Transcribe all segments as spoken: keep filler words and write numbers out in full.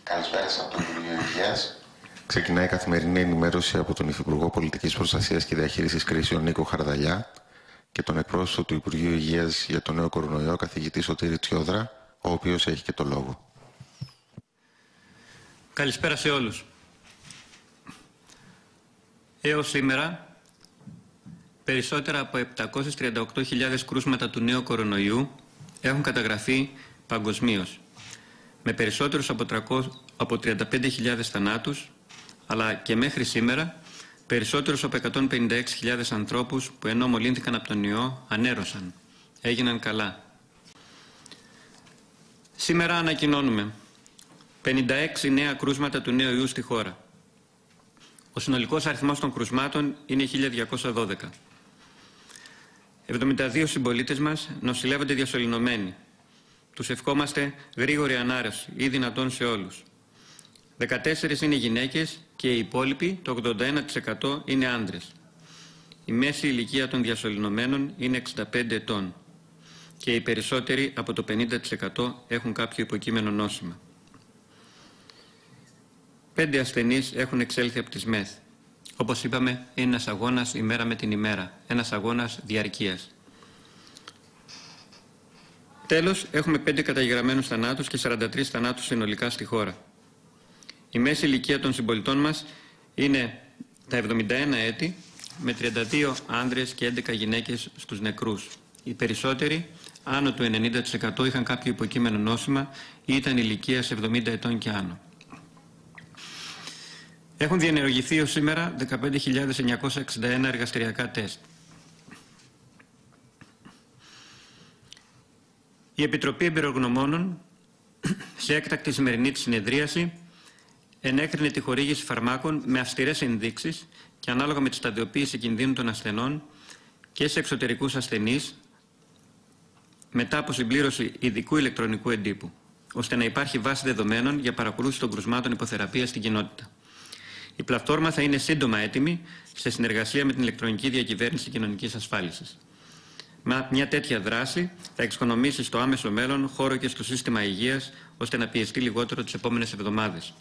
Καλησπέρα σας από το Υπουργείο Υγείας. Ξεκινάει η καθημερινή ενημέρωση από τον Υφυπουργό Πολιτικής Προστασίας και Διαχείρισης Κρίσεων Νίκο Χαρδαλιά και τον εκπρόσωπο του Υπουργείου Υγείας για τον νέο κορονοϊό, καθηγητή Σωτήρη Τσιόδρα, ο οποίος έχει και το λόγο. Καλησπέρα σε όλους. Έως σήμερα, περισσότερα από επτακόσιες τριάντα οκτώ χιλιάδες κρούσματα του νέου κορονοϊού έχουν καταγραφεί παγκοσμίως, με περισσότερους από τριάντα πέντε χιλιάδες θανάτους, αλλά και μέχρι σήμερα περισσότερους από εκατόν πενήντα έξι χιλιάδες ανθρώπους που ενώ μολύνθηκαν από τον ιό ανέρρωσαν, έγιναν καλά. Σήμερα ανακοινώνουμε πενήντα έξι νέα κρούσματα του νέου ιού στη χώρα. Ο συνολικός αριθμός των κρουσμάτων είναι χίλια διακόσια δώδεκα. εβδομήντα δύο συμπολίτες μας νοσηλεύονται διασωληνωμένοι. Τους ευχόμαστε γρήγορη ανάρρωση ή δυνατόν σε όλους. δεκατέσσερις είναι γυναίκες και οι υπόλοιποι, το ογδόντα ένα τοις εκατό, είναι άντρες. Η μέση ηλικία των διασωληνωμένων είναι εξήντα πέντε ετών και οι περισσότεροι από το πενήντα τοις εκατό έχουν κάποιο υποκείμενο νόσημα. Πέντε ασθενείς έχουν εξέλθει από τις ΜΕΘ. Όπως είπαμε, είναι ένας αγώνας ημέρα με την ημέρα, ένας αγώνας διαρκείας. Τέλος, έχουμε πέντε καταγεγραμμένους θανάτους και σαράντα τρεις θανάτους συνολικά στη χώρα. Η μέση ηλικία των συμπολιτών μας είναι τα εβδομήντα ένα έτη, με τριάντα δύο άνδρες και έντεκα γυναίκες στους νεκρούς. Οι περισσότεροι, άνω του ενενήντα τοις εκατό, είχαν κάποιο υποκείμενο νόσημα ή ήταν ηλικίας εβδομήντα ετών και άνω. Έχουν διενεργηθεί ως σήμερα δεκαπέντε χιλιάδες εννιακόσια εξήντα ένα εργαστηριακά τεστ. Η Επιτροπή Εμπειρογνωμόνων, σε έκτακτη σημερινή της συνεδρίαση, ενέκρινε τη χορήγηση φαρμάκων με αυστηρές ενδείξεις και ανάλογα με τη σταδιοποίηση κινδύνου των ασθενών και σε εξωτερικούς ασθενείς, μετά από συμπλήρωση ειδικού ηλεκτρονικού εντύπου, ώστε να υπάρχει βάση δεδομένων για παρακολούθηση των κρουσμάτων υποθεραπείας στην κοινότητα. Η πλατφόρμα θα είναι σύντομα έτοιμη σε συνεργασία με την ηλεκτρονική διακυβέρνηση κοινωνικής ασφάλισης. Μια τέτοια δράση θα εξοικονομήσει στο άμεσο μέλλον χώρο και στο σύστημα υγείας, ώστε να πιεστεί λιγότερο τις επόμενες εβδομάδες.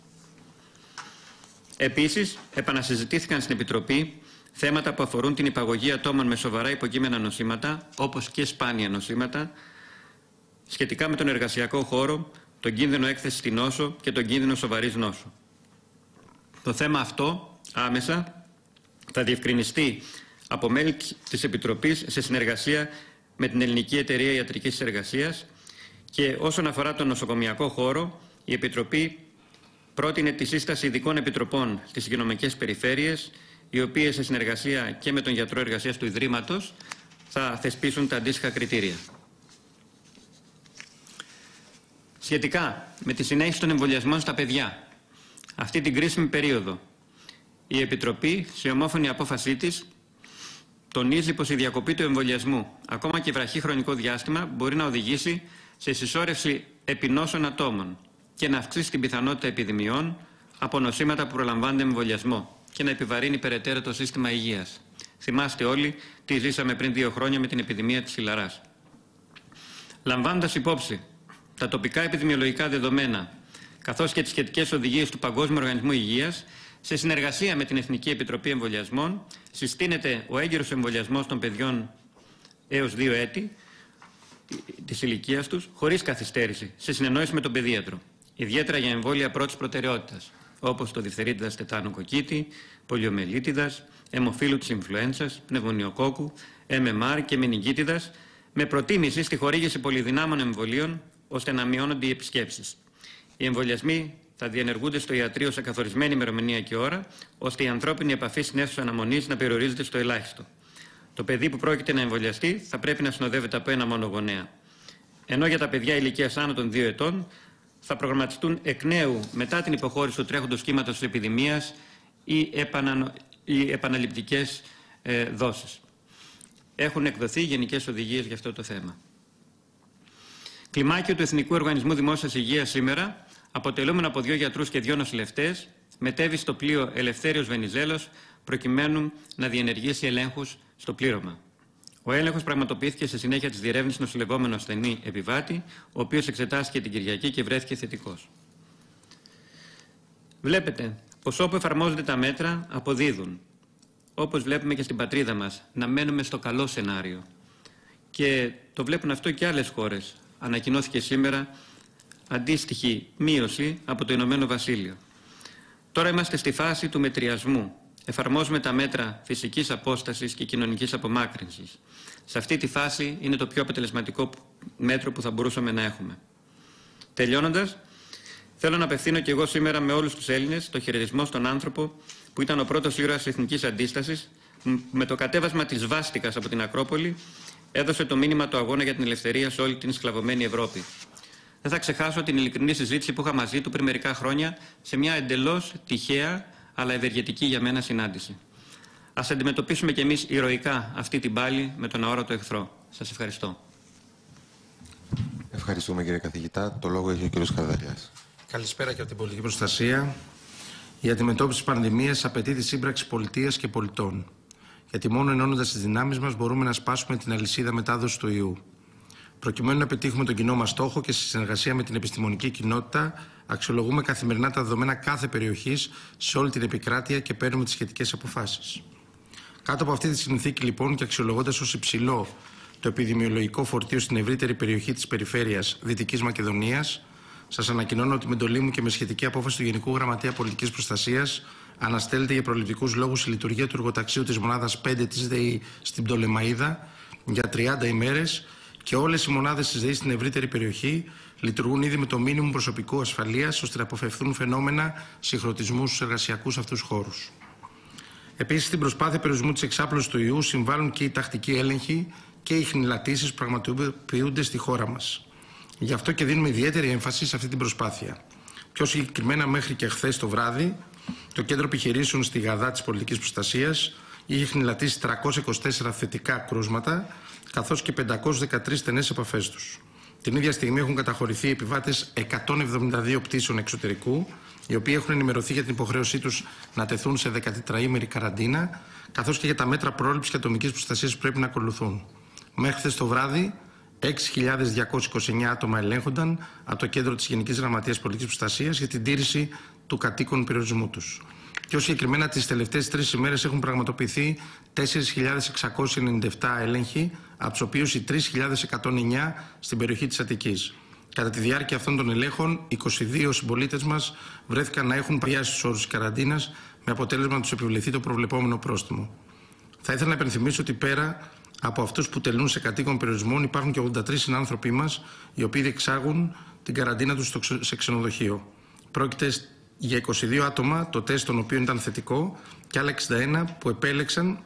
Επίσης, επανασυζητήθηκαν στην Επιτροπή θέματα που αφορούν την υπαγωγή ατόμων με σοβαρά υποκείμενα νοσήματα, όπως και σπάνια νοσήματα, σχετικά με τον εργασιακό χώρο, τον κίνδυνο έκθεση στη νόσο και τον κίνδυνο σοβαρής νόσου. Το θέμα αυτό άμεσα θα διευκρινιστεί από μέλη της Επιτροπής σε συνεργασία με την Ελληνική Εταιρεία Ιατρικής Εργασίας και όσον αφορά τον νοσοκομιακό χώρο, η Επιτροπή πρότεινε τη σύσταση ειδικών επιτροπών στις υγειονομικές περιφέρειες, οι οποίες σε συνεργασία και με τον γιατρό εργασίας του Ιδρύματος θα θεσπίσουν τα αντίστοιχα κριτήρια. Σχετικά με τη συνέχιση των εμβολιασμών στα παιδιά, αυτή την κρίσιμη περίοδο, η Επιτροπή, σε ομόφωνη απόφασή της, τονίζει πως η διακοπή του εμβολιασμού, ακόμα και βραχή χρονικό διάστημα, μπορεί να οδηγήσει σε συσσόρευση επινόσων ατόμων και να αυξήσει την πιθανότητα επιδημιών από νοσήματα που προλαμβάνονται με εμβολιασμό και να επιβαρύνει περαιτέρω το σύστημα υγείας. Θυμάστε όλοι τι ζήσαμε πριν δύο χρόνια με την επιδημία της χιλαράς. Λαμβάνοντας υπόψη τα τοπικά επιδημιολογικά δεδομένα, καθώς και τις σχετικές οδηγίες του Παγκόσμιου Οργανισμού Υγείας, σε συνεργασία με την Εθνική Επιτροπή Εμβολιασμών, συστήνεται ο έγκαιρος εμβολιασμός των παιδιών έως δύο έτη της ηλικίας τους, χωρίς καθυστέρηση, σε συνεννόηση με τον παιδίατρο. Ιδιαίτερα για εμβόλια πρώτης προτεραιότητας, όπως το διφθερίτιδας τετάνου κοκκίτη, πολιομελίτιδας, αιμοφύλου της ινφλουέντσας, πνευμονιοκόκκου, εμ εμ αρ και μενιγκίτιδας, με προτίμηση στη χορήγηση πολυδυνάμων εμβολίων, ώστε να μειώνονται οι επισκέψεις. Οι εμβολιασμοί θα διενεργούνται στο ιατρείο σε καθορισμένη ημερομηνία και ώρα, ώστε η ανθρώπινη επαφή στην αίθουσα αναμονής να περιορίζεται στο ελάχιστο. Το παιδί που πρόκειται να εμβολιαστεί θα πρέπει να συνοδεύεται από ένα μόνο γονέα. Ενώ για τα παιδιά ηλικίας άνω των δύο ετών θα προγραμματιστούν εκ νέου μετά την υποχώρηση του τρέχοντος κύματος της επιδημίας οι, επανα... οι επαναληπτικές ε, δόσεις. Έχουν εκδοθεί γενικές οδηγίες για αυτό το θέμα. Κλιμάκιο του Εθνικού Οργανισμού Δημόσιας Υγείας σήμερα, αποτελούμενο από δύο γιατρούς και δύο νοσηλευτές, μετέβη στο πλοίο Ελευθέριος Βενιζέλος προκειμένου να διενεργήσει ελέγχους στο πλήρωμα. Ο έλεγχος πραγματοποιήθηκε σε συνέχεια της διερεύνησης νοσηλευόμενου ασθενή επιβάτη, ο οποίος εξετάστηκε την Κυριακή και βρέθηκε θετικός. Βλέπετε πως όπου εφαρμόζονται τα μέτρα αποδίδουν. Όπως βλέπουμε και στην πατρίδα μας, να μένουμε στο καλό σενάριο. Και το βλέπουν αυτό και άλλες χώρες. Ανακοινώθηκε σήμερα αντίστοιχη μείωση από το Ηνωμένο Βασίλειο. Τώρα είμαστε στη φάση του μετριασμού. Εφαρμόζουμε τα μέτρα φυσικής απόστασης και κοινωνικής απομάκρυνσης. Σε αυτή τη φάση είναι το πιο αποτελεσματικό μέτρο που θα μπορούσαμε να έχουμε. Τελειώνοντας, θέλω να απευθύνω και εγώ σήμερα με όλους τους Έλληνες το χαιρετισμό στον άνθρωπο που ήταν ο πρώτος ήρωας της εθνικής αντίστασης, με το κατέβασμα της σβάστικας από την Ακρόπολη έδωσε το μήνυμα του αγώνα για την ελευθερία σε όλη την σκλαβωμένη Ευρώπη. Δεν θα ξεχάσω την ειλικρινή συζήτηση που είχα μαζί του πριν μερικά χρόνια σε μια εντελώς τυχαία αλλά ευεργετική για μένα συνάντηση. Ας αντιμετωπίσουμε κι εμείς ηρωικά αυτή την πάλη με τον αόρατο εχθρό. Σας ευχαριστώ. Ευχαριστούμε, κύριε καθηγητά. Το λόγο έχει ο κύριος Χαρδαλιάς. Καλησπέρα και από την πολιτική προστασία. Η αντιμετώπιση της πανδημίας απαιτεί τη σύμπραξη πολιτείας και πολιτών. Γιατί μόνο ενώνοντας τις δυνάμεις μας μπορούμε να σπάσουμε την αλυσίδα μετάδοσης του ιού. Προκειμένου να πετύχουμε τον κοινό μας στόχο και στη συνεργασία με την επιστημονική κοινότητα, αξιολογούμε καθημερινά τα δεδομένα κάθε περιοχής σε όλη την επικράτεια και παίρνουμε τις σχετικές αποφάσεις. Κάτω από αυτή τη συνθήκη, λοιπόν, και αξιολογώντας ως υψηλό το επιδημιολογικό φορτίο στην ευρύτερη περιοχή της περιφέρειας Δυτικής Μακεδονίας, σας ανακοινώνω ότι με εντολή μου και με σχετική απόφαση του Γενικού Γραμματέα Πολιτικής Προστασίας αναστέλλεται για προληπτικούς λόγους η λειτουργία του εργοταξίου της μονάδας πέντε της ΔΕΗ στην Πτολεμαΐδα για τριάντα ημέρες και όλες οι μονάδες της ΔΕΗ στην ευρύτερη περιοχή λειτουργούν ήδη με το μίνιμουμ προσωπικού ασφαλείας ώστε να αποφευθούν φαινόμενα συγχρονισμού στους εργασιακούς αυτούς χώρους. Επίσης, στην προσπάθεια περιορισμού της εξάπλωσης του ιού συμβάλλουν και οι τακτικοί έλεγχοι και οι χνηλατήσεις που πραγματοποιούνται στη χώρα μας. Γι' αυτό και δίνουμε ιδιαίτερη έμφαση σε αυτή την προσπάθεια. Πιο συγκεκριμένα, μέχρι και χθες το βράδυ, το Κέντρο Επιχειρήσεων στη Γαδά της Πολιτικής Προστασίας είχε χνηλατήσει τριακόσια είκοσι τέσσερα θετικά κρούσματα, καθώς και πεντακόσιες δεκατρείς στενές επαφές τους. Την ίδια στιγμή έχουν καταχωρηθεί επιβάτες εκατόν εβδομήντα δύο πτήσεων εξωτερικού, οι οποίοι έχουν ενημερωθεί για την υποχρέωσή τους να τεθούν σε δεκατετραήμερη καραντίνα, καθώς και για τα μέτρα πρόληψης και ατομικής προστασίας που πρέπει να ακολουθούν. Μέχρι χθες το βράδυ, έξι χιλιάδες διακόσια είκοσι εννέα άτομα ελέγχονταν από το κέντρο της Γενικής Γραμματείας Πολιτικής Προστασίας για την τήρηση του κατοίκον περιορισμού τους. Πιο συγκεκριμένα, τις τελευταίες τρεις ημέρες έχουν πραγματοποιηθεί τέσσερις χιλιάδες εξακόσιοι ενενήντα επτά έλεγχοι, από τους οποίους οι τρεις χιλιάδες εκατόν εννέα στην περιοχή της Αττικής. Κατά τη διάρκεια αυτών των ελέγχων, είκοσι δύο συμπολίτες μας βρέθηκαν να έχουν παραβιάσει τους όρους της καραντίνας, με αποτέλεσμα να τους επιβληθεί το προβλεπόμενο πρόστιμο. Θα ήθελα να υπενθυμίσω ότι πέρα από αυτούς που τελούν σε κατοίκον περιορισμών, υπάρχουν και ογδόντα τρεις συνάνθρωποι μας, οι οποίοι διεξάγουν την καραντίνα τους σε ξενοδοχείο. Πρόκειται για είκοσι δύο άτομα, το τεστ των οποίων ήταν θετικό, και άλλα εξήντα ένα που επέλεξαν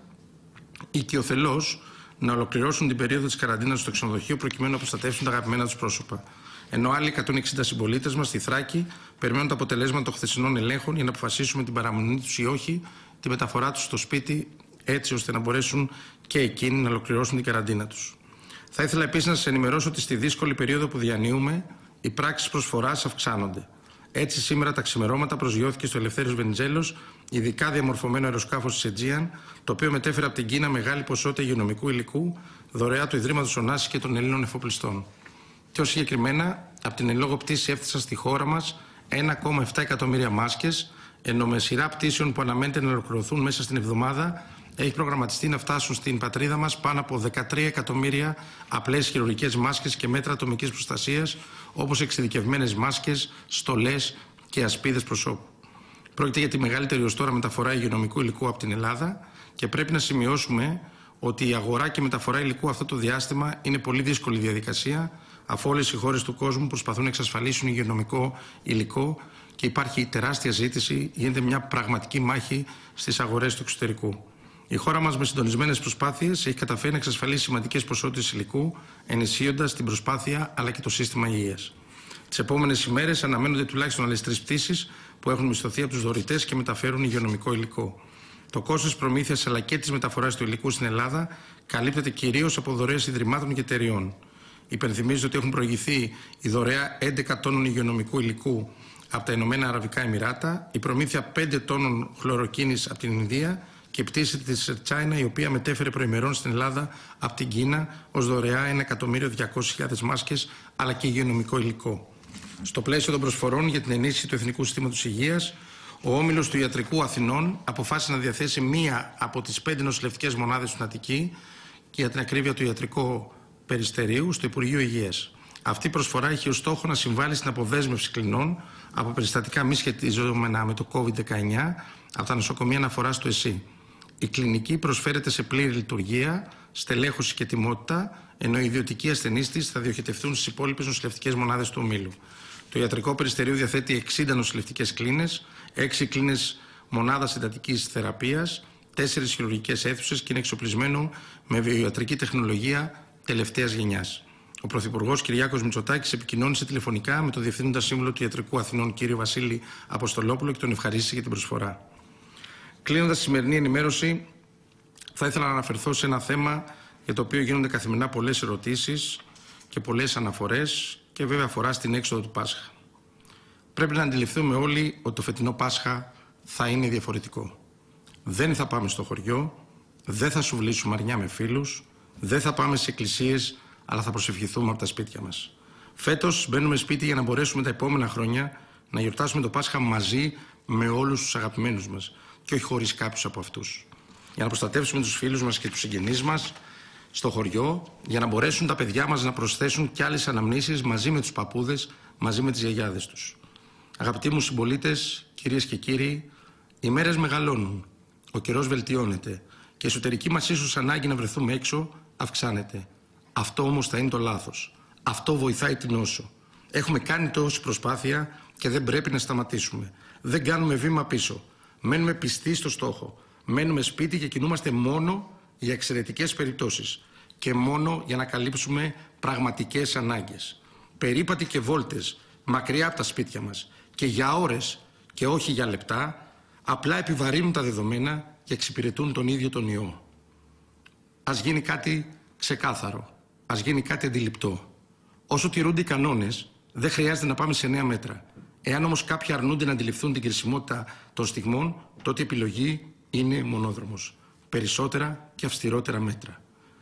οικειοθελώς να ολοκληρώσουν την περίοδο της καραντίνας στο ξενοδοχείο προκειμένου να προστατεύσουν τα αγαπημένα τους πρόσωπα. Ενώ άλλοι εκατόν εξήντα συμπολίτες μας στη Θράκη περιμένουν τα αποτελέσματα των χθεσινών ελέγχων για να αποφασίσουμε την παραμονή τους ή όχι, τη μεταφορά τους στο σπίτι, έτσι ώστε να μπορέσουν και εκείνοι να ολοκληρώσουν την καραντίνα τους. Θα ήθελα επίσης να σας ενημερώσω ότι στη δύσκολη περίοδο που διανύουμε, οι πράξεις προσφοράς αυξάνονται. Έτσι, σήμερα τα ξημερώματα προσγειώθηκε στο Ελευθέριος Βενιζέλος ειδικά διαμορφωμένο αεροσκάφος της Aegean, το οποίο μετέφερε από την Κίνα μεγάλη ποσότητα υγειονομικού υλικού, δωρεά του Ιδρύματος Ωνάσης και των Ελλήνων εφοπλιστών. Πιο συγκεκριμένα, από την εν λόγω πτήση έφτασαν στη χώρα μας ένα κόμμα επτά εκατομμύρια μάσκες, ενώ με σειρά πτήσεων που αναμένεται να ολοκληρωθούν μέσα στην εβδομάδα, έχει προγραμματιστεί να φτάσουν στην πατρίδα μας πάνω από δεκατρία εκατομμύρια απλές χειρουργικές μάσκες και μέτρα ατομικής προστασίας, όπως εξειδικευμένες μάσκες, στολές και ασπίδες προσώπου. Πρόκειται για τη μεγαλύτερη ως τώρα μεταφορά υγειονομικού υλικού από την Ελλάδα και πρέπει να σημειώσουμε ότι η αγορά και μεταφορά υλικού αυτό το διάστημα είναι πολύ δύσκολη διαδικασία, αφού όλες οι χώρες του κόσμου προσπαθούν να εξασφαλίσουν υγειονομικό υλικό και υπάρχει τεράστια ζήτηση, γίνεται μια πραγματική μάχη στις αγορές του εξωτερικού. Η χώρα μας με συντονισμένες προσπάθειες έχει καταφέρει να εξασφαλίσει σημαντικές ποσότητες υλικού, ενισχύοντας την προσπάθεια αλλά και το σύστημα υγείας. Τις επόμενες ημέρες αναμένονται τουλάχιστον άλλες τρεις πτήσεις που έχουν μισθωθεί από τους δωρητές και μεταφέρουν υγειονομικό υλικό. Το κόστος προμήθειας αλλά και της μεταφοράς του υλικού στην Ελλάδα καλύπτεται κυρίως από δωρεές ιδρυμάτων και εταιριών. Υπενθυμίζω ότι έχουν προηγηθεί η δωρεά έντεκα τόνων υγειονομικού υλικού από τα Ηνωμένα Αραβικά Εμιράτα, η προμήθεια πέντε τόνων χλωροκίνης από την Ινδία και η πτήση της China, η οποία μετέφερε προημερών στην Ελλάδα από την Κίνα ως δωρεά ένα εκατομμύριο διακόσιες χιλιάδες μάσκες αλλά και υγειονομικό υλικό. Στο πλαίσιο των προσφορών για την ενίσχυση του Εθνικού Συστήματος Υγείας, Ο Όμιλος του Ιατρικού Αθηνών αποφάσισε να διαθέσει μία από τις πέντε νοσηλευτικές μονάδες στην Αττική και για την ακρίβεια του Ιατρικού Περιστερίου στο Υπουργείο Υγείας. Αυτή η προσφορά έχει ως στόχο να συμβάλλει στην αποδέσμευση κλινών από περιστατικά μη σχετιζόμενα με το κόβιντ δεκαεννιά από τα νοσοκομεία αναφοράς του ΕΣΥ. Η κλινική προσφέρεται σε πλήρη λειτουργία, στελέχωση και τιμότητα, ενώ οι ιδιωτικοί ασθενείς της θα διοχετευτούν στις υπόλοιπες νοσηλευτικές μονάδες του ομίλου. Το Ιατρικό Περιστερίου διαθέτει εξήντα νοσηλευτικές κλίνες, έξι κλίνες μονάδας εντατικής θεραπείας, τέσσερις χειρουργικές αίθουσες και είναι εξοπλισμένο με βιοιατρική τεχνολογία τελευταίας γενιάς. Ο Πρωθυπουργός Κυριάκος Μητσοτάκης επικοινώνησε τηλεφωνικά με τον Διευθύνοντα Σύμβουλο του Ιατρικού Αθηνών, κύριο Βασίλη Αποστολόπουλο, και τον ευχαρίστησε για την προσφορά. Κλείνοντας τη σημερινή ενημέρωση, θα ήθελα να αναφερθώ σε ένα θέμα για το οποίο γίνονται καθημερινά πολλές ερωτήσεις και πολλές αναφορές και βέβαια αφορά στην έξοδο του Πάσχα. Πρέπει να αντιληφθούμε όλοι ότι το φετινό Πάσχα θα είναι διαφορετικό. Δεν θα πάμε στο χωριό, δεν θα σουβλήσουμε αρνιά με φίλους, δεν θα πάμε σε εκκλησίες, αλλά θα προσευχηθούμε από τα σπίτια μας. Φέτος μπαίνουμε σπίτι για να μπορέσουμε τα επόμενα χρόνια να γιορτάσουμε το Πάσχα μαζί με όλους τους αγαπημένους μας και όχι χωρίς κάποιους από αυτούς. Για να προστατεύσουμε τους φίλους μας και τους συγγενείς μας στο χωριό, για να μπορέσουν τα παιδιά μας να προσθέσουν κι άλλες αναμνήσεις μαζί με τους παππούδες, μαζί με τις γιαγιάδες τους. Αγαπητοί μου συμπολίτες, κυρίες και κύριοι, οι μέρες μεγαλώνουν, ο καιρός βελτιώνεται και η εσωτερική μας ίσως ανάγκη να βρεθούμε έξω αυξάνεται. Αυτό όμως θα είναι το λάθος. Αυτό βοηθάει την νόσο. Έχουμε κάνει τόση προσπάθεια και δεν πρέπει να σταματήσουμε. Δεν κάνουμε βήμα πίσω. Μένουμε πιστοί στο στόχο. Μένουμε σπίτι και κινούμαστε μόνο για εξαιρετικές περιπτώσεις και μόνο για να καλύψουμε πραγματικές ανάγκες. Περίπατοι και βόλτες μακριά από τα σπίτια μας και για ώρες και όχι για λεπτά απλά επιβαρύνουν τα δεδομένα και εξυπηρετούν τον ίδιο τον ιό. Ας γίνει κάτι ξεκάθαρο. Ας γίνει κάτι αντιληπτό. Όσο τηρούνται οι κανόνες, δεν χρειάζεται να πάμε σε νέα μέτρα. Εάν όμως κάποιοι αρνούνται να αντιληφθούν την κρισιμότητα των στιγμών, τότε η επιλογή είναι μονόδρομος. Περισσότερα και αυστηρότερα μέτρα.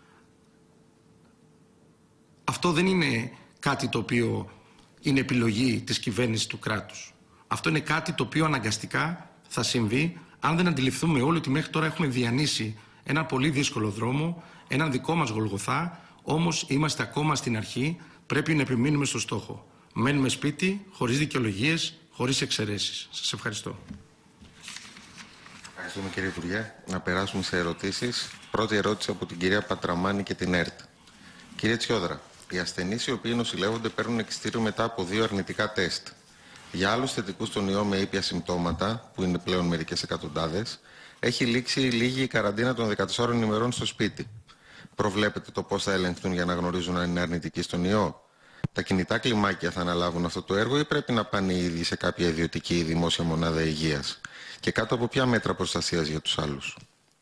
Αυτό δεν είναι κάτι το οποίο είναι επιλογή της κυβέρνησης του κράτους. Αυτό είναι κάτι το οποίο αναγκαστικά θα συμβεί αν δεν αντιληφθούμε όλοι ότι μέχρι τώρα έχουμε διανύσει ένα πολύ δύσκολο δρόμο, έναν δικό μας Γολγοθά, όμως είμαστε ακόμα στην αρχή, πρέπει να επιμείνουμε στο στόχο. Μένουμε σπίτι, χωρίς δικαιολογίες, χωρίς εξαιρέσεις. Σας ευχαριστώ. Ευχαριστούμε κύριε Υπουργέ. Να περάσουμε σε ερωτήσεις. Πρώτη ερώτηση από την κυρία Πατραμάνη και την ΕΡΤ. Κύριε Τσιόδρα, οι ασθενείς οι οποίοι νοσηλεύονται παίρνουν εξιτήριο μετά από δύο αρνητικά τεστ. Για άλλους θετικούς στον ιό με ήπια συμπτώματα, που είναι πλέον μερικές εκατοντάδες, έχει λήξει λίγη η καραντίνα των δεκατεσσάρων ημερών στο σπίτι. Προβλέπετε το πώς θα ελεγχθούν για να γνωρίζουν αν είναι αρνητικοί στον ιό? Τα κινητά κλιμάκια θα αναλάβουν αυτό το έργο ή πρέπει να πάνε ήδη σε κάποια ιδιωτική ή δημόσια μονάδα υγείας? Και κάτω από ποια μέτρα προστασίας για τους άλλους?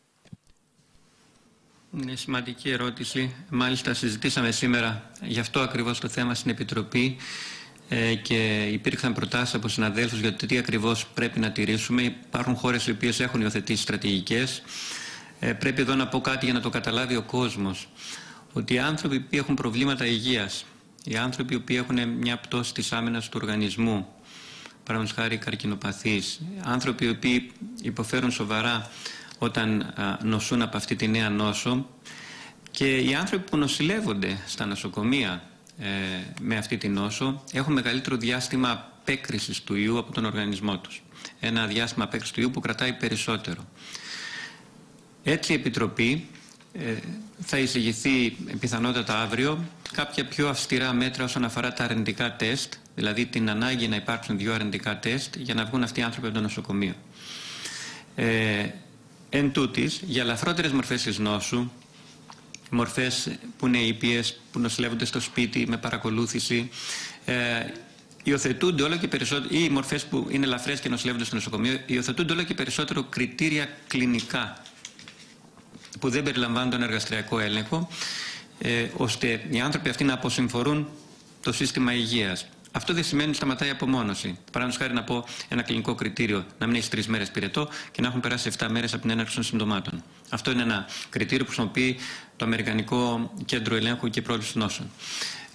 Είναι σημαντική ερώτηση. Μάλιστα συζητήσαμε σήμερα γι' αυτό ακριβώς το θέμα στην Επιτροπή ε, και υπήρξαν προτάσεις από συναδέλφους για το τι ακριβώς πρέπει να τηρήσουμε. Υπάρχουν χώρες οι οποίες έχουν υιοθετήσει στρατηγικές. Ε, πρέπει εδώ να πω κάτι για να το καταλάβει ο κόσμος. Ότι οι άνθρωποι που έχουν προβλήματα υγείας, οι άνθρωποι που έχουν μια πτώση της άμυνας του οργανισμού, παραδείγματος χάρη καρκινοπαθείς, άνθρωποι οι οποίοι υποφέρουν σοβαρά όταν α, νοσούν από αυτή τη νέα νόσο, και οι άνθρωποι που νοσηλεύονται στα νοσοκομεία ε, με αυτή τη νόσο έχουν μεγαλύτερο διάστημα απέκρησης του ιού από τον οργανισμό τους. Ένα διάστημα απέκρισης του ιού που κρατάει περισσότερο. Έτσι η Επιτροπή ε, θα εισηγηθεί πιθανότατα αύριο κάποια πιο αυστηρά μέτρα όσον αφορά τα αρνητικά τεστ, δηλαδή την ανάγκη να υπάρξουν δύο αρνητικά τεστ για να βγουν αυτοί οι άνθρωποι από το νοσοκομείο. Ε, εν τούτης, για ελαφρότερες μορφές της νόσου, μορφές που είναι ήπιες, που νοσηλεύονται στο σπίτι με παρακολούθηση, ε, υιοθετούνται όλο και περισσότερο, ή μορφές που είναι ελαφρές και νοσηλεύονται στο νοσοκομείο, υιοθετούνται όλο και περισσότερο κριτήρια κλινικά που δεν περιλαμβάνουν τον εργαστηριακό έλεγχο, ε, ώστε οι άνθρωποι αυτοί να αποσυμφορούν το σύστημα υγείας. Αυτό δεν σημαίνει ότι σταματάει η απομόνωση. Παραδείγματος χάρη να πω ένα κλινικό κριτήριο να μην έχει τρεις μέρες πυρετό και να έχουν περάσει επτά μέρες από την έναρξη των συμπτωμάτων. Αυτό είναι ένα κριτήριο που χρησιμοποιεί το Αμερικανικό Κέντρο Ελέγχου και Πρόληψης Νόσων.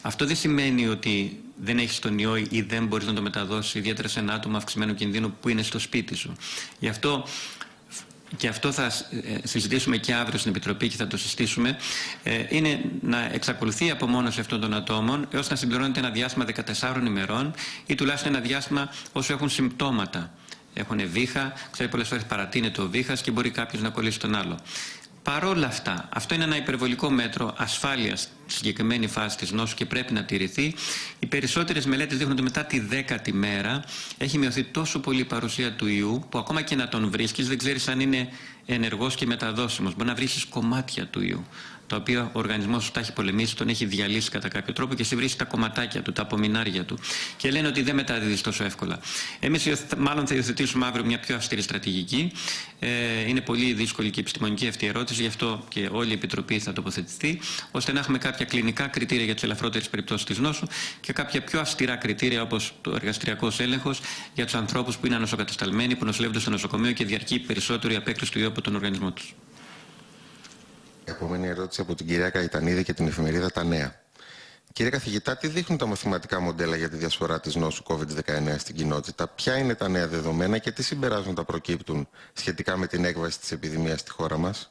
Αυτό δεν σημαίνει ότι δεν έχεις τον ιό ή δεν μπορείς να το μεταδώσεις, ιδιαίτερα σε ένα άτομο αυξημένου κινδύνου που είναι στο σπίτι σου. Γι' αυτό, και αυτό θα συζητήσουμε και αύριο στην Επιτροπή και θα το συστήσουμε, είναι να εξακολουθεί η απομόνωση αυτών των ατόμων έως να συμπληρώνεται ένα διάστημα δεκατεσσάρων ημερών ή τουλάχιστον ένα διάστημα όσο έχουν συμπτώματα. Έχουν βήχα, ξέρει πολλές φορές παρατείνεται ο βήχας και μπορεί κάποιος να κολλήσει τον άλλο. Παρόλα αυτά, αυτό είναι ένα υπερβολικό μέτρο ασφάλειας στη συγκεκριμένη φάση της νόσου και πρέπει να τηρηθεί. Οι περισσότερες μελέτες δείχνουν ότι μετά τη δέκατη μέρα έχει μειωθεί τόσο πολύ η παρουσία του ιού που ακόμα και να τον βρίσκεις δεν ξέρεις αν είναι ενεργός και μεταδόσιμος. Μπορεί να βρίσκεις κομμάτια του ιού, τα οποία ο οργανισμός σου τα έχει πολεμήσει, τον έχει διαλύσει κατά κάποιο τρόπο και εσύ βρίσκεις τα κομματάκια του, τα απομεινάρια του. Και λένε ότι δεν μεταδίδεις τόσο εύκολα. Εμείς μάλλον θα υιοθετήσουμε αύριο μια πιο αυστηρή στρατηγική. Ε, είναι πολύ δύσκολη και επιστημονική αυτή η ερώτηση, γι' αυτό και όλη η Επιτροπή θα τοποθετηθεί, ώστε να έχουμε κάποια κλινικά κριτήρια για τις ελαφρότερες περιπτώσεις της νόσου και κάποια πιο αυστηρά κριτήρια όπως το εργαστηριακός έλεγχος για τους ανθρώπους που είναι ανοσοκατασταλμένοι, που νοσηλεύονται στο νοσοκομείο και διαρκεί περισσότερο η απέκτηση του ιού από τον οργανισμό τους. Επόμενη ερώτηση από την κυρία Καϊτανίδη και την εφημερίδα Τα Νέα. Κύριε καθηγητά, τι δείχνουν τα μαθηματικά μοντέλα για τη διασπορά της νόσου κόβιντ δεκαεννέα στην κοινότητα, ποια είναι τα νέα δεδομένα και τι συμπεράσματα προκύπτουν σχετικά με την έκβαση της επιδημίας στη χώρα μας?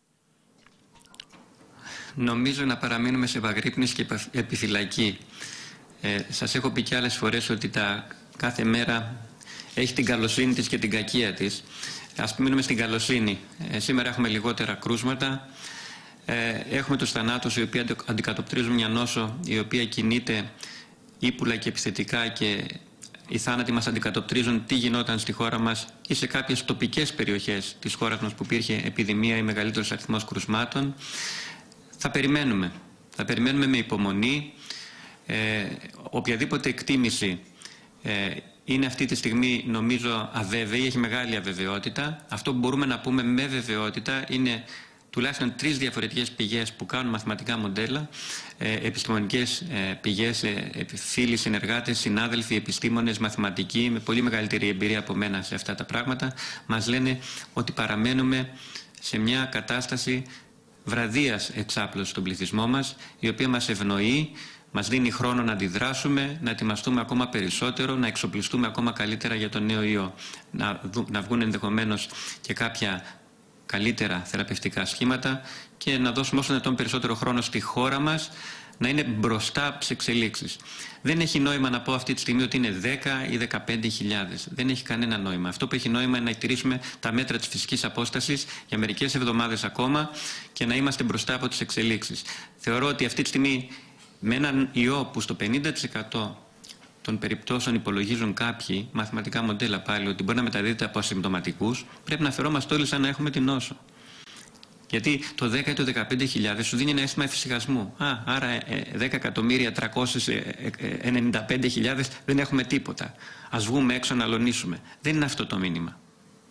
Νομίζω να παραμείνουμε σε βαγρύπνηση και επιφυλακή. Ε, σας έχω πει και άλλες φορές ότι τα κάθε μέρα έχει την καλοσύνη της και την κακία της. Ας μείνουμε στην καλοσύνη. Ε, σήμερα έχουμε λιγότερα κρούσματα. Ε, έχουμε τους θανάτους οι οποίοι αντικατοπτρίζουν μια νόσο η οποία κινείται ύπουλα και επιθετικά και οι θάνατοι μας αντικατοπτρίζουν τι γινόταν στη χώρα μας ή σε κάποιες τοπικές περιοχές της χώρας μας που υπήρχε επιδημία ή μεγαλύτερος αριθμός κρουσμάτων. Θα περιμένουμε. Θα περιμένουμε με υπομονή. Ε, οποιαδήποτε εκτίμηση ε, είναι αυτή τη στιγμή νομίζω αβέβαιη, έχει μεγάλη αβεβαιότητα. Αυτό που μπορούμε να πούμε με βεβαιότητα είναι τουλάχιστον τρεις διαφορετικές πηγές που κάνουν μαθηματικά μοντέλα, ε, επιστημονικές ε, πηγές, ε, φίλοι, συνεργάτες, συνάδελφοι, επιστήμονες, μαθηματικοί με πολύ μεγαλύτερη εμπειρία από μένα σε αυτά τα πράγματα, μας λένε ότι παραμένουμε σε μια κατάσταση βραδίας εξάπλωσης στον πληθυσμό μας, η οποία μας ευνοεί, μας δίνει χρόνο να αντιδράσουμε, να ετοιμαστούμε ακόμα περισσότερο, να εξοπλιστούμε ακόμα καλύτερα για τον νέο ιό. Να, να βγουν ενδεχομένως και κάποια καλύτερα θεραπευτικά σχήματα και να δώσουμε όσο δυνατόν περισσότερο χρόνο στη χώρα μας να είναι μπροστά από τις εξελίξεις. Δεν έχει νόημα να πω αυτή τη στιγμή ότι είναι δέκα ή δεκαπέντε χιλιάδες. Δεν έχει κανένα νόημα. Αυτό που έχει νόημα είναι να τηρήσουμε τα μέτρα της φυσικής απόστασης για μερικές εβδομάδες ακόμα και να είμαστε μπροστά από τις εξελίξεις. Θεωρώ ότι αυτή τη στιγμή με έναν ιό που στο πενήντα τοις εκατό των περιπτώσεων υπολογίζουν κάποιοι μαθηματικά μοντέλα πάλι ότι μπορεί να μεταδίδεται από ασυμπτωματικούς, πρέπει να φερόμαστε όλοι σαν να έχουμε την νόσο. Γιατί το δέκα ή το δεκαπέντε χιλιάδες σου δίνει ένα αίσθημα εφησυχασμού. Α, άρα δέκα εκατομμύρια τριακόσιες ενενήντα πέντε χιλιάδες δεν έχουμε τίποτα. Ας βγούμε έξω να αλωνίσουμε. Δεν είναι αυτό το μήνυμα.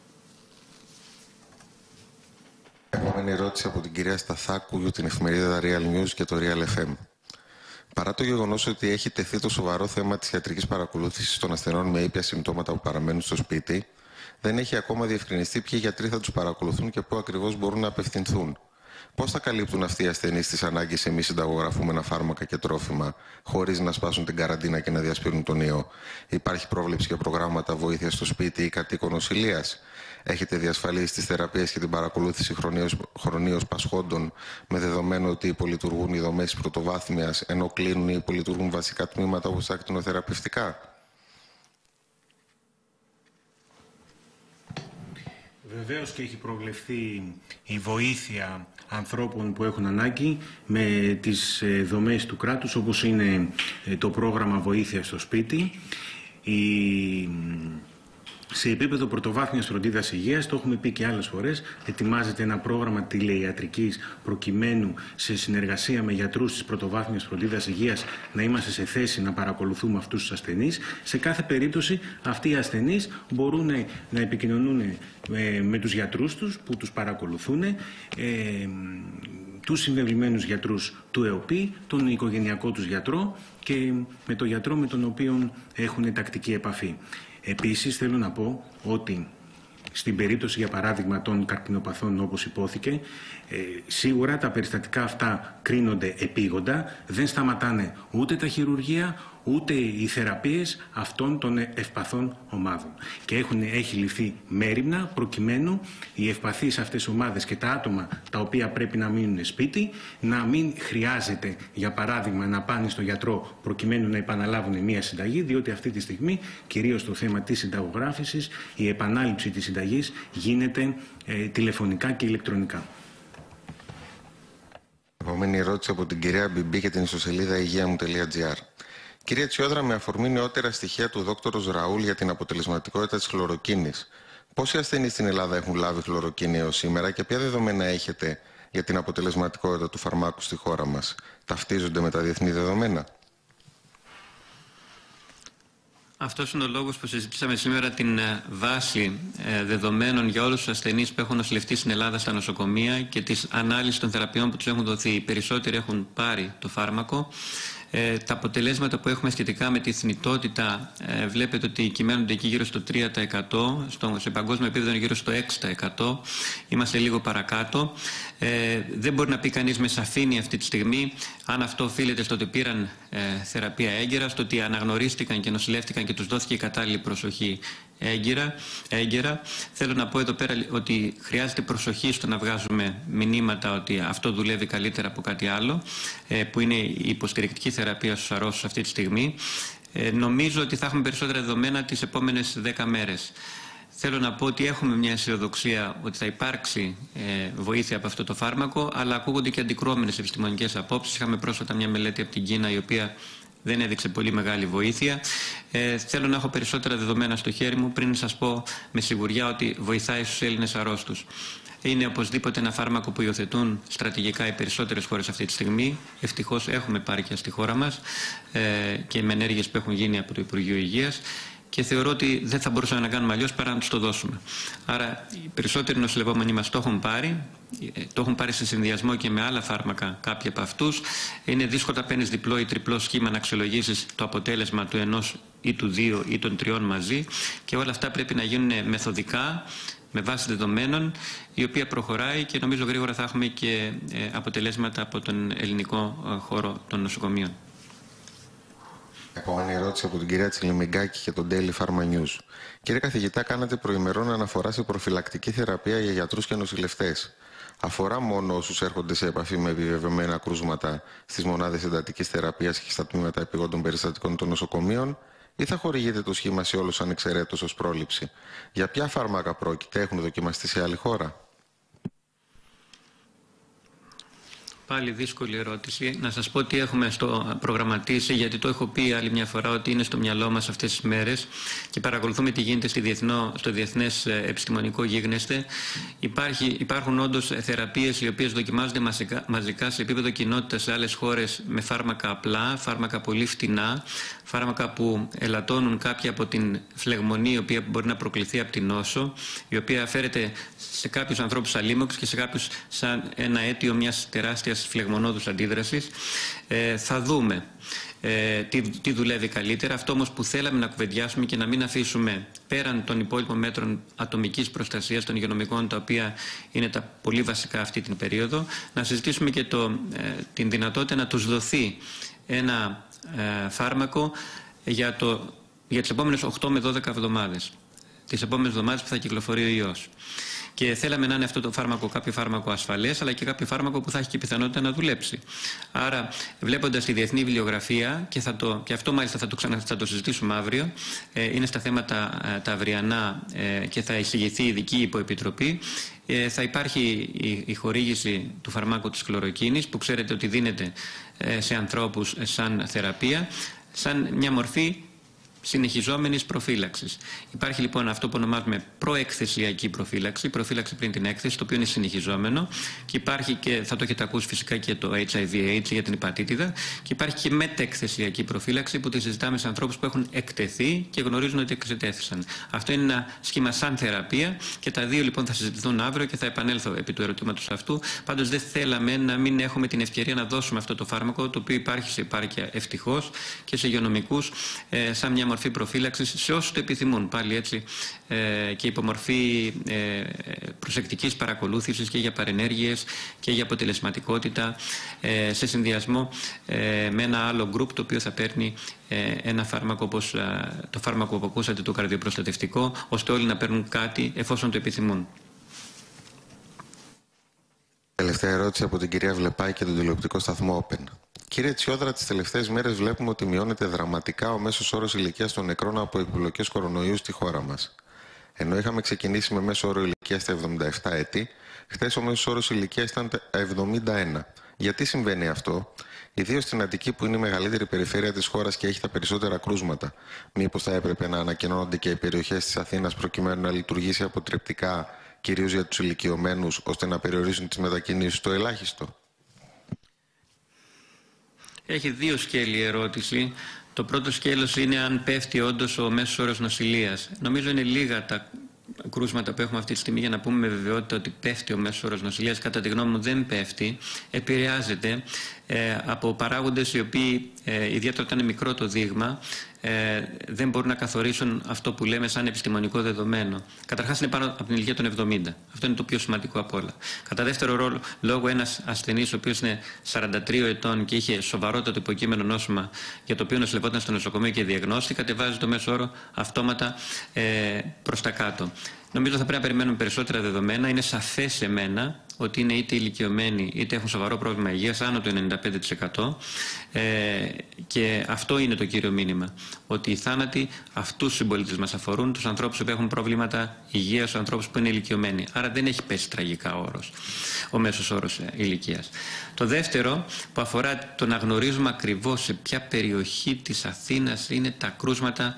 Επόμενη ερώτηση από την κυρία Σταθάκου για την εφημερίδα Real News και το Real εφ εμ. Παρά το γεγονός ότι έχει τεθεί το σοβαρό θέμα της ιατρικής παρακολούθησης των ασθενών με ήπια συμπτώματα που παραμένουν στο σπίτι, δεν έχει ακόμα διευκρινιστεί ποιοι γιατροί θα τους παρακολουθούν και πού ακριβώς μπορούν να απευθυνθούν. Πώς θα καλύπτουν αυτοί οι ασθενείς τις ανάγκες σε μη συνταγογραφούμενα φάρμακα και τρόφιμα, χωρίς να σπάσουν την καραντίνα και να διασπείρουν τον ιό? Υπάρχει πρόβλεψη για προγράμματα βοήθειας στο σπίτι ή κατοίκων νοσηλείας? Έχετε διασφαλίσει τις θεραπείες και την παρακολούθηση χρονίως, χρονίως πασχόντων, με δεδομένο ότι υπολειτουργούν οι δομές της πρωτοβάθμιας, ενώ κλείνουν ή υπολειτουργούν βασικά τμήματα όπως τα ακτινοθεραπευτικά? Βεβαίως και έχει προβλεφθεί η βοήθεια ανθρώπων που έχουν ανάγκη με τις δομές του κράτους, όπως είναι το πρόγραμμα βοήθεια στο σπίτι. Η... Σε επίπεδο πρωτοβάθμιας φροντίδας υγείας, το έχουμε πει και άλλες φορές, ετοιμάζεται ένα πρόγραμμα τηλeiατρικής προκειμένου σε συνεργασία με γιατρούς της πρωτοβάθμιας φροντίδας υγείας να είμαστε σε θέση να παρακολουθούμε αυτούς τους ασθενείς. Σε κάθε περίπτωση αυτοί οι ασθενείς μπορούν να επικοινωνούν με, με τους γιατρούς τους που τους παρακολουθούν, ε, τους συμβεβλημένους γιατρούς του ΕΟΠΗ, τον οικογενειακό τους γιατρό και με τον γιατρό με τον οποίο έχουν τακτική επαφή. Επίσης θέλω να πω ότι στην περίπτωση, για παράδειγμα, των καρκινοπαθών, όπως υπόθηκε. Ε, σίγουρα τα περιστατικά αυτά κρίνονται επίγοντα, δεν σταματάνε ούτε τα χειρουργεία, ούτε οι θεραπείες αυτών των ευπαθών ομάδων. Και έχουν, έχει ληφθεί μέριμνα προκειμένου οι ευπαθείς αυτές ομάδες και τα άτομα τα οποία πρέπει να μείνουν σπίτι να μην χρειάζεται, για παράδειγμα, να πάνε στο γιατρό προκειμένου να επαναλάβουν μία συνταγή, διότι αυτή τη στιγμή, κυρίως στο θέμα της συνταγογράφησης, η επανάληψη της συνταγής γίνεται ε, τηλεφωνικά και ηλεκτρονικά. Επόμενη ερώτηση από την κυρία Μπιμπή και την ιστοσελίδα υγεία μου τελεία τζι άρ. Κυρία Τσιόδρα, με αφορμή νεότερα στοιχεία του δόκτωρος Ραούλ για την αποτελεσματικότητα της χλωροκίνης, πόσοι ασθενείς στην Ελλάδα έχουν λάβει χλωροκίνη έως σήμερα και ποια δεδομένα έχετε για την αποτελεσματικότητα του φαρμάκου στη χώρα μας? Ταυτίζονται με τα διεθνή δεδομένα? Αυτός είναι ο λόγος που συζητήσαμε σήμερα την βάση δεδομένων για όλους τους ασθενείς που έχουν νοσηλευτεί στην Ελλάδα στα νοσοκομεία και της ανάλυσης των θεραπείων που τους έχουν δοθεί. Οι περισσότεροι έχουν πάρει το φάρμακο. Ε, τα αποτελέσματα που έχουμε σχετικά με τη θνητότητα, ε, βλέπετε ότι κυμαίνονται εκεί γύρω στο τρία τοις εκατό, στο, σε παγκόσμιο επίπεδο είναι γύρω στο έξι τοις εκατό, είμαστε λίγο παρακάτω. Ε, δεν μπορεί να πει κανείς με σαφήνεια αυτή τη στιγμή αν αυτό οφείλεται στο ότι πήραν ε, θεραπεία έγκαιρα, στο ότι αναγνωρίστηκαν και νοσηλεύτηκαν και τους δόθηκε η κατάλληλη προσοχή έγκαιρα. έγκαιρα. Θέλω να πω εδώ πέρα ότι χρειάζεται προσοχή στο να βγάζουμε μηνύματα ότι αυτό δουλεύει καλύτερα από κάτι άλλο, ε, που είναι η υποστηρικτική θεραπεία στους αρρώστους αυτή τη στιγμή. Ε, νομίζω ότι θα έχουμε περισσότερα δεδομένα τις επόμενες δέκα μέρες. Θέλω να πω ότι έχουμε μια αισιοδοξία ότι θα υπάρξει ε, βοήθεια από αυτό το φάρμακο, αλλά ακούγονται και αντικρουόμενες επιστημονικές απόψεις. Είχαμε πρόσφατα μια μελέτη από την Κίνα η οποία δεν έδειξε πολύ μεγάλη βοήθεια. Ε, θέλω να έχω περισσότερα δεδομένα στο χέρι μου πριν σας πω με σιγουριά ότι βοηθάει στους Έλληνες αρρώστους. Είναι οπωσδήποτε ένα φάρμακο που υιοθετούν στρατηγικά οι περισσότερες χώρες αυτή τη στιγμή. Ευτυχώς έχουμε επάρκεια στη χώρα μας ε, και με ενέργειες που έχουν γίνει από το Υπουργείο Υγείας. Και θεωρώ ότι δεν θα μπορούσαμε να κάνουμε αλλιώς παρά να τους το δώσουμε. Άρα οι περισσότεροι νοσηλευόμενοι μας το έχουν πάρει, το έχουν πάρει σε συνδυασμό και με άλλα φάρμακα κάποιοι από αυτούς. Είναι δύσκολο να παίρνεις διπλό ή τριπλό σχήμα να αξιολογήσεις το αποτέλεσμα του ενός ή του δύο ή των τριών μαζί και όλα αυτά πρέπει να γίνουν μεθοδικά, με βάση δεδομένων, η οποία προχωράει και νομίζω γρήγορα θα έχουμε και αποτελέσματα από τον ελληνικό χώρο των νοσοκομείων. Επόμενη ερώτηση από την κυρία Τσιλιμιγκάκη και τον Daily Pharma News. Κύριε καθηγητά, κάνατε προημερών αναφορά σε προφυλακτική θεραπεία για γιατρούς και νοσηλευτές. Αφορά μόνο όσους έρχονται σε επαφή με επιβεβαιωμένα κρούσματα στις μονάδες εντατικής θεραπείας και στα τμήματα επιγόντων περιστατικών των νοσοκομείων, ή θα χορηγείτε το σχήμα σε όλους ανεξαιρέτως ως πρόληψη? Για ποια φάρμακα πρόκειται, έχουν δοκιμαστεί σε άλλη χώρα? Πάλι δύσκολη ερώτηση. Να σας πω τι έχουμε στο προγραμματίσει, γιατί το έχω πει άλλη μια φορά ότι είναι στο μυαλό μας αυτές τις μέρες και παρακολουθούμε τι γίνεται στη διεθνό, στο διεθνές επιστημονικό γίγνεσθε. Υπάρχει, υπάρχουν όντως θεραπείες οι οποίες δοκιμάζονται μαζικά, μαζικά σε επίπεδο κοινότητας σε άλλες χώρες με φάρμακα απλά, φάρμακα πολύ φτηνά, φάρμακα που ελαττώνουν κάποια από την φλεγμονή η οποία μπορεί να προκληθεί από την νόσο, η οποία φέρεται σε κάποιους ανθρώπους αλίμοξ και σε κάποιους σαν ένα αίτιο μιας τεράστιας φλεγμονώδους αντίδρασης. Ε, θα δούμε ε, τι, τι δουλεύει καλύτερα. Αυτό όμως που θέλαμε να κουβεντιάσουμε και να μην αφήσουμε πέραν των υπόλοιπων μέτρων ατομικής προστασίας των υγειονομικών, τα οποία είναι τα πολύ βασικά αυτή την περίοδο, να συζητήσουμε και το, ε, την δυνατότητα να τους δοθεί ένα ε, φάρμακο για, το, για τις επόμενες οκτώ με δώδεκα εβδομάδες. Τις επόμενες εβδομάδες που θα κυκλοφορεί ο ιός. Και θέλαμε να είναι αυτό το φάρμακο κάποιο φάρμακο ασφαλές, αλλά και κάποιο φάρμακο που θα έχει και πιθανότητα να δουλέψει. Άρα, βλέποντας τη διεθνή βιβλιογραφία, και, θα το, και αυτό μάλιστα θα το, ξανα, θα το συζητήσουμε αύριο, ε, είναι στα θέματα ε, τα αυριανά ε, και θα εισηγηθεί ειδική υποεπιτροπή, ε, θα υπάρχει η, η χορήγηση του φαρμάκου της χλωροκίνης, που ξέρετε ότι δίνεται ε, σε ανθρώπους ε, σαν θεραπεία, σαν μια μορφή συνεχιζόμενης προφύλαξης. Υπάρχει λοιπόν αυτό που ονομάζουμε προεκθεσιακή προφύλαξη, προφύλαξη πριν την έκθεση, το οποίο είναι συνεχιζόμενο, και υπάρχει και, θα το έχετε ακούσει φυσικά και το έιτς άι βι έιτς για την υπατήτηδα, και υπάρχει και μετεκθεσιακή προφύλαξη που τη συζητάμε σε ανθρώπους που έχουν εκτεθεί και γνωρίζουν ότι εξετέθησαν. Αυτό είναι ένα σχήμα σαν θεραπεία και τα δύο λοιπόν θα συζητηθούν αύριο και θα επανέλθω επί του ερωτήματος αυτού. Πάντως δεν θέλαμε να μην έχουμε την ευκαιρία να δώσουμε αυτό το φάρμακο, το οποίο υπάρχει σε επάρκεια ευτυχώς και σε υγειονομικούς, ε, σαν μια μορφή προφύλαξης σε όσους το επιθυμούν. Πάλι έτσι ε, και υπομορφή ε, προσεκτικής παρακολούθησης και για παρενέργειες και για αποτελεσματικότητα ε, σε συνδυασμό ε, με ένα άλλο γκρουπ το οποίο θα παίρνει ε, ένα φάρμακο όπως ε, το φάρμακο που ακούσατε, το καρδιοπροστατευτικό, ώστε όλοι να παίρνουν κάτι εφόσον το επιθυμούν. Τελευταία ερώτηση από την κυρία Βλεπάκη και τον τηλεοπτικό σταθμό Open. Κύριε Τσιόδρα, τις τελευταίες μέρες βλέπουμε ότι μειώνεται δραματικά ο μέσος όρος ηλικίας των νεκρών από επιπλοκές κορονοϊού στη χώρα μας. Ενώ είχαμε ξεκινήσει με μέσο όρο ηλικίας στα εβδομήντα επτά έτη, χθες ο μέσος όρος ηλικίας ήταν εβδομήντα ένα. Γιατί συμβαίνει αυτό, ιδίως στην Αττική που είναι η μεγαλύτερη περιφέρεια της χώρας και έχει τα περισσότερα κρούσματα? Μήπως θα έπρεπε να ανακοινώνονται και οι περιοχές της Αθήνας προκειμένου να λειτουργήσει αποτρεπτικά, κυρίως για τους ηλικιωμένους, ώστε να περιορίσουν τις μετακινήσεις στο ελάχιστο? Έχει δύο σκέλη η ερώτηση. Το πρώτο σκέλος είναι αν πέφτει όντως ο μέσος όρος νοσηλείας. Νομίζω είναι λίγα τα κρούσματα που έχουμε αυτή τη στιγμή για να πούμε με βεβαιότητα ότι πέφτει ο μέσος όρος νοσηλείας. Κατά τη γνώμη μου δεν πέφτει. Επηρεάζεται ε, από παράγοντες οι οποίοι, ε, ιδιαίτερα όταν είναι μικρό το δείγμα, ε, δεν μπορούν να καθορίσουν αυτό που λέμε σαν επιστημονικό δεδομένο. Καταρχάς είναι πάνω από την ηλικία των εβδομήντα. Αυτό είναι το πιο σημαντικό απ' όλα. Κατά δεύτερο ρόλο, λόγω ένας ασθενής ο οποίος είναι σαράντα τρία ετών και είχε σοβαρότατο υποκείμενο νόσημα για το οποίο νοσηλευόταν στο νοσοκομείο και διαγνώστη, κατεβάζει το μέσο όρο αυτόματα ε, προς τα κάτω. Νομίζω θα πρέπει να περιμένουμε περισσότερα δεδομένα. Είναι σαφές σε μένα ότι είναι είτε ηλικιωμένοι είτε έχουν σοβαρό πρόβλημα υγείας, άνω του ενενήντα πέντε τοις εκατό. Ε, και αυτό είναι το κύριο μήνυμα. Ότι οι θάνατοι αυτούς τους συμπολίτες μας αφορούν, τους ανθρώπους που έχουν προβλήματα υγείας, τους ανθρώπους που είναι ηλικιωμένοι. Άρα δεν έχει πέσει τραγικά ο όρος, ο μέσος όρος ηλικίας. Το δεύτερο που αφορά το να γνωρίζουμε ακριβώς σε ποια περιοχή της Αθήνας είναι τα κρούσματα.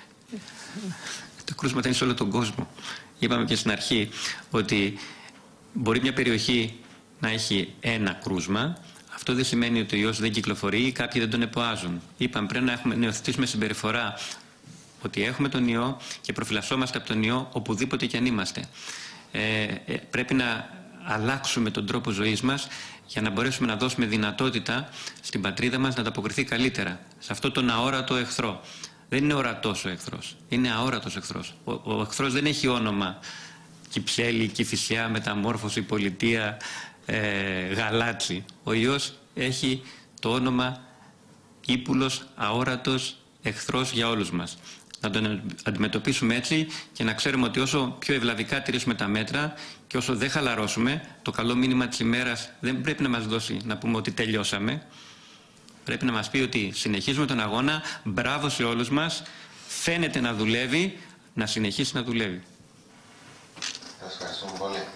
Τα κρούσματα είναι σε όλο τον κόσμο. Είπαμε και στην αρχή ότι μπορεί μια περιοχή να έχει ένα κρούσμα. Αυτό δεν σημαίνει ότι ο ιός δεν κυκλοφορεί ή κάποιοι δεν τον εποάζουν. Είπαμε πρέπει να έχουμε νεοθετήσουμε συμπεριφορά ότι έχουμε τον ιό και προφυλασσόμαστε από τον ιό οπουδήποτε και αν είμαστε. Ε, πρέπει να αλλάξουμε τον τρόπο ζωής μας για να μπορέσουμε να δώσουμε δυνατότητα στην πατρίδα μας να ανταποκριθεί καλύτερα σε αυτό τον αόρατο εχθρό. Δεν είναι ορατός ο εχθρός, είναι αόρατος εχθρός. Ο, ο εχθρός δεν έχει όνομα Κυψέλη, Κηφισιά, Μεταμόρφωση, Πολιτεία, ε, Γαλάτσι. Ο ιός έχει το όνομα ύπουλος, αόρατος εχθρός για όλους μας. Να τον αντιμετωπίσουμε έτσι και να ξέρουμε ότι όσο πιο ευλαβικά τηρήσουμε τα μέτρα και όσο δεν χαλαρώσουμε, το καλό μήνυμα της ημέρας δεν πρέπει να μας δώσει να πούμε ότι τελειώσαμε. Πρέπει να μας πει ότι συνεχίζουμε τον αγώνα, μπράβο σε όλους μας, φαίνεται να δουλεύει, να συνεχίσει να δουλεύει. Σας ευχαριστούμε πολύ.